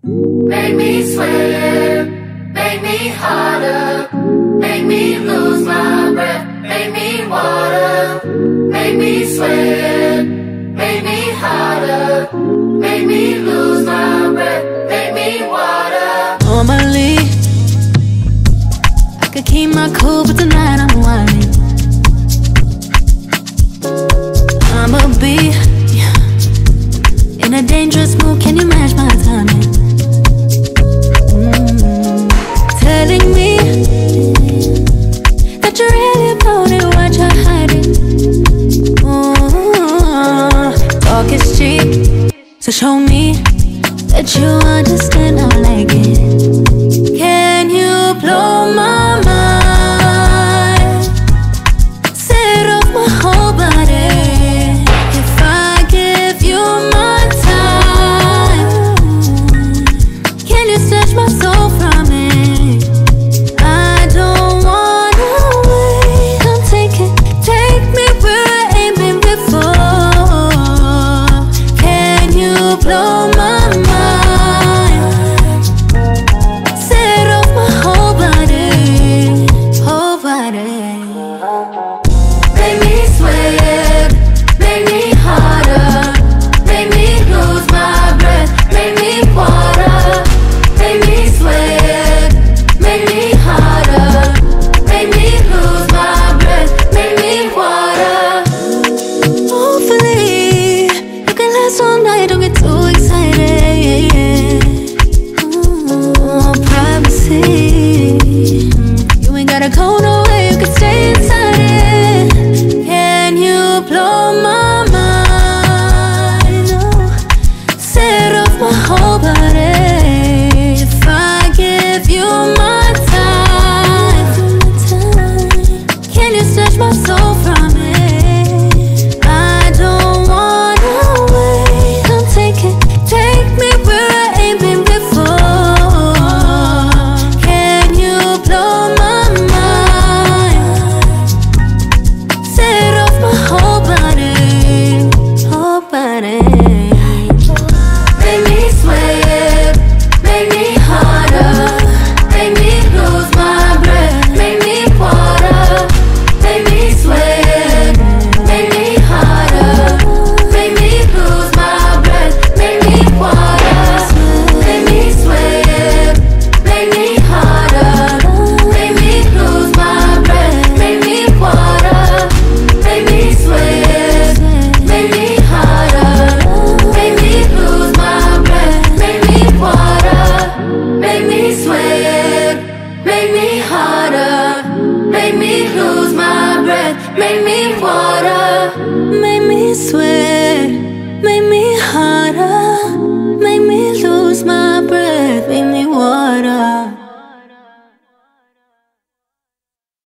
Make me sweat, make me harder, make me lose my breath, make me water. Make me sweat, make me harder, make me lose my breath, make me water. Normally, I could keep my cool, but tonight I'm whining. I'ma be in a dangerous mood, can you match my timing? Telling me that you're really about it, what you're hiding. Talk is cheap, so show me that you understand how I like it. Can you blow my mind? Set off my whole body. If I give you my time, can you snatch my soul from it? I don't wanna wait. Come take me where I ain't been before. Can you blow my mind? Set off my whole body, whole body. Make me sweat, make me harder, make me lose my breath, make me water. Make me sweat, make me harder, make me lose my breath, make me water. Hopefully, you can last all night, don't get too excited. Privacy, you ain't gotta go nowhere, you can stay inside it. Can you blow my mind? Set off my whole body. If I give you my time, can you snatch my soul from it? I don't wanna wait. Come take me where I ain't been before. Can you blow my mind? Set off my whole body, whole body. Make me sweat, make me harder, make me lose my breath, make me water. Make me sweat, make me harder, make me lose my breath, make me water. Make me sweat, make me harder, make me lose my breath, make me water. Make me sweat, make me harder, make me lose my breath, make me water. Make me sweat, make me harder, make me lose my breath, make me water. Make me sweat, make me